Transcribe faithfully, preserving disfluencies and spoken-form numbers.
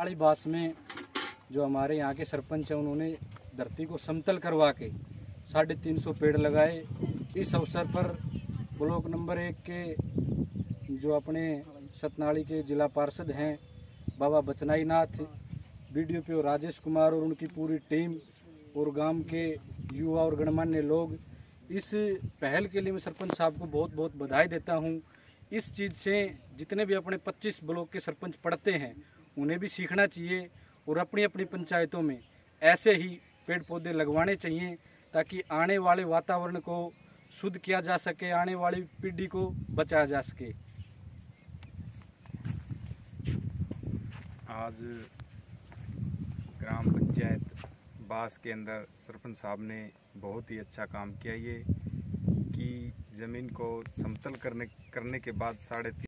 पहाड़ी बास में जो हमारे यहाँ के सरपंच हैं उन्होंने धरती को समतल करवा के साढ़े तीन सौ पेड़ लगाए। इस अवसर पर ब्लॉक नंबर एक के जो अपने सतनाड़ी के जिला पार्षद हैं बाबा बचनाई नाथ, बीडीओपी राजेश कुमार और उनकी पूरी टीम और गांव के युवा और गणमान्य लोग, इस पहल के लिए मैं सरपंच साहब को बहुत बहुत बधाई देता हूं। इस चीज़ से जितने भी अपने पच्चीस ब्लॉक के सरपंच पढ़ते हैं उन्हें भी सीखना चाहिए और अपनी अपनी पंचायतों में ऐसे ही पेड़ पौधे लगवाने चाहिए ताकि आने वाले वातावरण को शुद्ध किया जा सके, आने वाली पीढ़ी को बचाया जा सके। आज ग्राम पंचायत बास के अंदर सरपंच साहब ने बहुत ही अच्छा काम किया, ये कि ज़मीन को समतल करने करने के बाद साढ़े